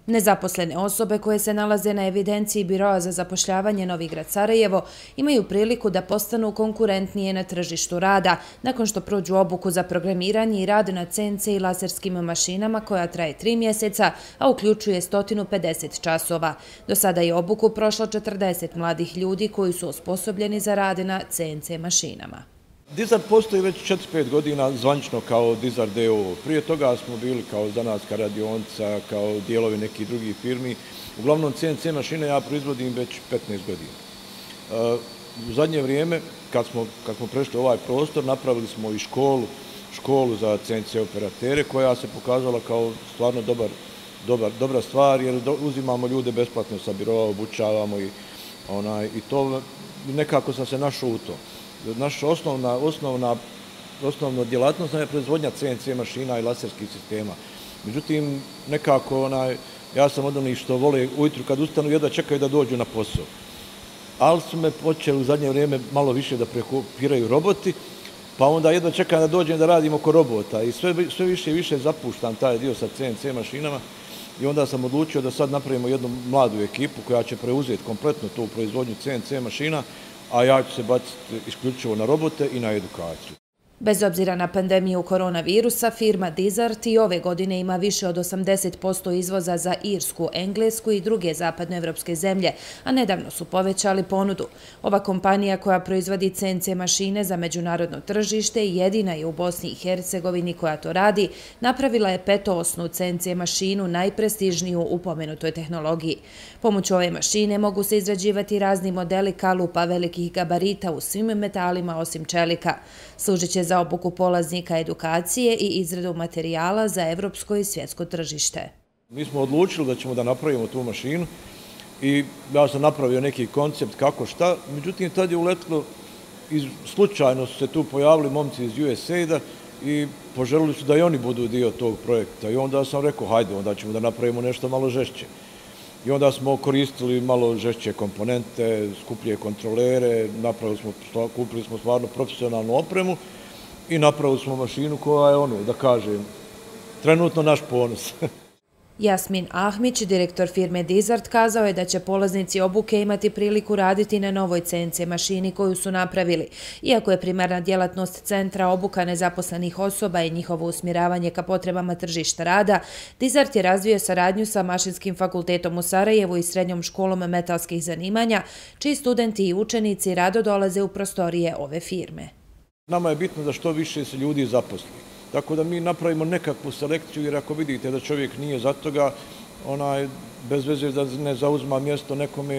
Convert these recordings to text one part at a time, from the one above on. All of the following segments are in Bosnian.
Nezaposlene osobe koje se nalaze na evidenciji Biroa za zapošljavanje Novi Grad Sarajevo imaju priliku da postanu konkurentnije na tržištu rada nakon što prođu obuku za programiranje i rad na CNC i laserskim mašinama koja traje 3 mjeseca, a uključuje 150 časova. Do sada je obuku prošlo 40 mladih ljudi koji su osposobljeni za rad na CNC mašinama. Dizart postoji već 4-5 godina zvanično kao Dizart d.o.o. Prije toga smo bili kao zanatska radionica, kao dijelovi nekih drugih firmi. Uglavnom CNC mašine ja proizvodim već 15 godina. U zadnje vrijeme, kad smo prešli ovaj prostor, napravili smo i školu za CNC operatere koja se pokazala kao stvarno dobra stvar jer uzimamo ljude besplatno sa biroa, obučavamo i to nekako sam se našao u to. Naša osnovna djelatnost je proizvodnja CNC mašina i laserskih sistema. Međutim, nekako ja sam od onih što vole ujutru kad ustanu jedva čekaju da dođu na posao. Ali su me počeli u zadnje vrijeme malo više da prekopiraju roboti, pa onda jedva čekam da dođem da radim oko robota i sve više i više zapuštam taj dio sa CNC mašinama i onda sam odlučio da sad napravimo jednu mladu ekipu koja će preuzeti kompletno tu proizvodnju CNC mašina, a ja ću se baciti isključivo na robote i na edukaciju. Bez obzira na pandemiju koronavirusa, firma Dizart i ove godine ima više od 80% izvoza za Irsku, Englesku i druge zapadnoevropske zemlje, a nedavno su povećali ponudu. Ova kompanija koja proizvodi CNC mašine za međunarodno tržište i jedina je u Bosni i Hercegovini koja to radi, napravila je petoosnu CNC mašinu najprestižniju u pomenutoj tehnologiji. Pomoću ove mašine mogu se izrađivati razni modeli kalupa velikih gabarita u svim metalima osim čelika. Služit će za obuku polaznika edukacije i izradu materijala za evropsko i svjetsko tržište. Mi smo odlučili da ćemo da napravimo tu mašinu i ja sam napravio neki koncept kako šta, međutim tad je uletilo, slučajno su se tu pojavili momci iz USAID-a i poželili su da i oni budu dio tog projekta i onda sam rekao hajde, onda ćemo da napravimo nešto malo žešće. I onda smo koristili malo žešće komponente, skuplje kontrolere, kupili smo stvarno profesionalnu opremu i napravili smo mašinu koja je, da kažem, trenutno naš ponos. Jasmin Ahmić, direktor firme Dizart, kazao je da će polaznici obuke imati priliku raditi na novoj CNC mašini koju su napravili. Iako je primarna djelatnost centra obuka nezaposlenih osoba i njihovo usmjeravanje ka potrebama tržišta rada, Dizart je razvio saradnju sa Mašinskim fakultetom u Sarajevu i Srednjom školom metalskih zanimanja, čiji studenti i učenici rado dolaze u prostorije ove firme. Nama je bitno da što više se ljudi zaposli. Tako da mi napravimo nekakvu selekciju, jer ako vidite da čovjek nije za toga, bez veze da ne zauzma mjesto nekome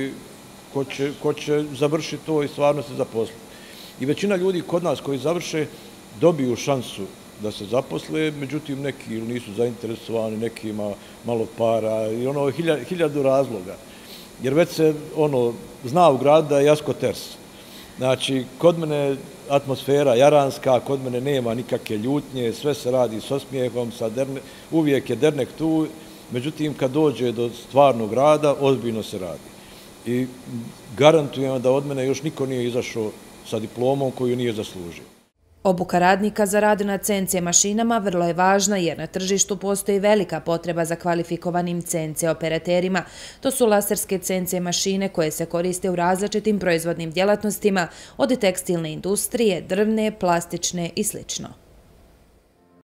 ko će završiti to i stvarno se zaposliti. I većina ljudi kod nas koji završe dobiju šansu da se zaposle, međutim neki ili nisu zainteresovani, neki ima malo para i hiljadu razloga. Jer već se zna u gradu da je Jasko ters. Znači, kod mene atmosfera jaranska, kod mene nema nikakve ljutnje, sve se radi s osmijehom, uvijek je dernek tu, međutim kad dođe do stvarnog rada, ozbiljno se radi. I garantujem da od mene još niko nije izašao sa diplomom koju nije zaslužio. Obuka radnika za rad na CNC mašinama vrlo je važna jer na tržištu postoji velika potreba za kvalifikovanim CNC operaterima. To su laserske CNC mašine koje se koriste u različitim proizvodnim djelatnostima, od tekstilne industrije, drvne, plastične i sl.